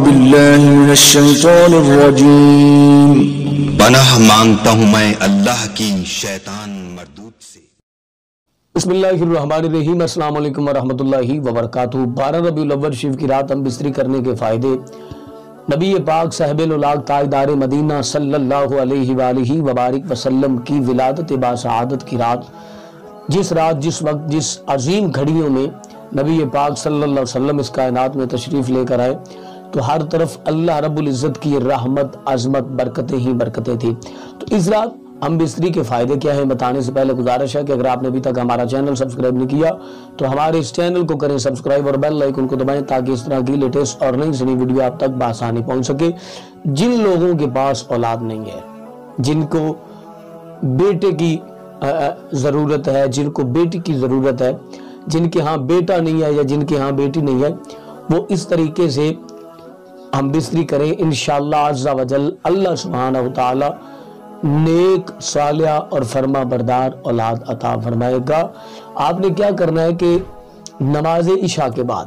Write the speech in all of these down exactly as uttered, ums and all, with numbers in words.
باللہ من الشیطان الرجیم۔ پناہ مانگتا ہوں میں اللہ کی شیطان مردود سے۔ بسم اللہ الرحمن الرحیم۔ السلام علیکم ورحمۃ اللہ وبرکاتہ۔ بارہ ربیع الاول شریف کی رات ہم بستری کرنے کے فائدے۔ نبی پاک صاحب الاولاق تاجدار مدینہ صلی اللہ علیہ وآلہ وبارک وسلم کی ولادت باسعادت کی رات، جس رات جس وقت جس عظیم گھڑیوں میں نبی پاک صلی اللہ علیہ وسلم اس کائنات میں تشریف لے کر آئے تو ہر طرف اللہ رب العزت کی رحمت، عظمت، برکتیں ہی برکتیں تھیں۔ تو اس رات ہم بستری کے فائدے کیا ہیں بتانے سے پہلے گزارش ہے کہ اگر آپ نے ابھی تک ہمارا چینل سبسکرائب نہیں کیا تو ہمارے اس چینل کو کریں سبسکرائب اور بیل آئیکن کو دبائیں تاکہ اس طرح کی لیٹسٹ اور نئی سنی ویڈیو آپ تک بآسانی پہنچ سکے۔ جن لوگوں کے پاس اولاد نہیں ہے، جن کو بیٹے کی ضرورت ہے، جن کو بیٹی کی ضرورت ہے، جن کے ہاں بیٹا نہیں ہے یا جن کے ہاں بیٹی نہیں ہے، وہ اس طریقے سے ہم بستری کریں، انشاءاللہ عز و جل اللہ سبحانہ وتعالی نیک، صالحہ اور فرما بردار اولاد عطا فرمائے گا۔ آپ نے کیا کرنا ہے کہ نماز عشاء کے بعد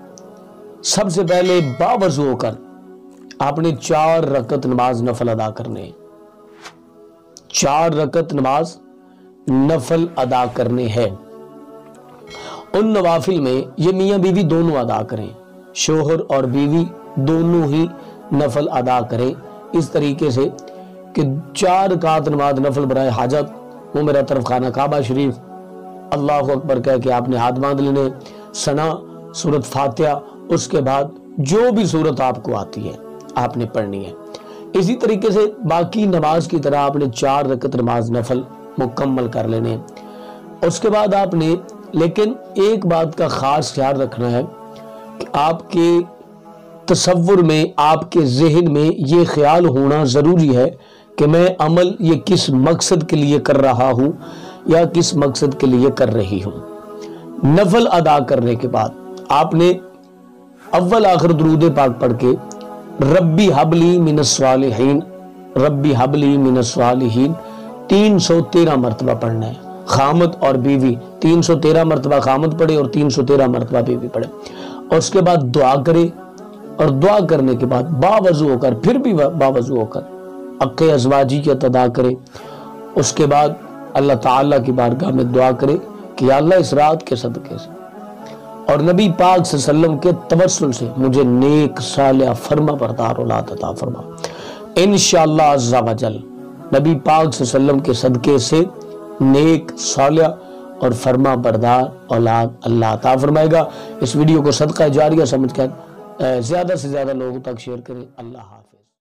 سب سے پہلے باوضو ہو کر آپ نے چار رکعت نماز نفل ادا کرنے ہیں۔ چار رکعت نماز نفل ادا کرنے ہیں۔ ان نوافل میں یہ میاں بیوی دونوں ادا کریں، شوہر اور بیوی دونوں ہی نفل ادا کریں، اس طریقے سے کہ چار رکعت نماز نفل برائے حاجت وہ میرا طرف خانہ کعبہ شریف اللہ اکبر کہہ کے آپ نے ہاتھ باندھ لینے، ثنا سورت فاتحہ، اس کے بعد جو بھی سورت آپ کو آتی ہے آپ نے پڑھنی ہے۔ اسی طریقے سے باقی نماز کی طرح آپ نے چار رکعت نماز نفل مکمل کر لینے ہیں۔ اس کے بعد آپ نے لیکن ایک بات کا خاص خیال رکھنا ہے کہ آپ کے تصور میں، آپ کے ذہن میں یہ خیال ہونا ضروری ہے کہ میں عمل یہ کس مقصد کے لیے کر رہا ہوں یا کس مقصد کے لیے کر رہی ہوں۔ نفل ادا کرنے کے بعد آپ نے اول آخر درود پاک پڑھ کے ربی حبلی من الصالحین، ربی حبلی من الصالحین تین سو تیرہ مرتبہ پڑھنا ہے۔ خامد اور بیوی تین سو تیرہ مرتبہ خامد پڑھے اور تین سو تیرہ مرتبہ بیوی پڑھے، اور اس کے بعد دعا کرے، اور دعا کرنے کے بعد باوضو ہو کر پھر بھی باوضو ہو کر حق ازواجیت ادا کرے۔ اس کے بعد اللہ تعالیٰ کی بارگاہ میں دعا کرے کہ یا اللہ اس رات کے صدقے سے اور نبی پاک صلی اللہ علیہ وسلم کے توسل سے مجھے نیک، صالح، فرما بردار اولاد عطا فرما۔ انشاءاللہ عز و جل نبی پاک صلی اللہ علیہ وسلم کے صدقے سے نیک، صالح اور فرما بردار اولاد اللہ عطا فرمائے گا۔ اس ویڈیو کو صدقہ جاریہ سمجھ کر زیادہ سے زیادہ لوگوں تک شیئر کریں۔ اللہ حافظ۔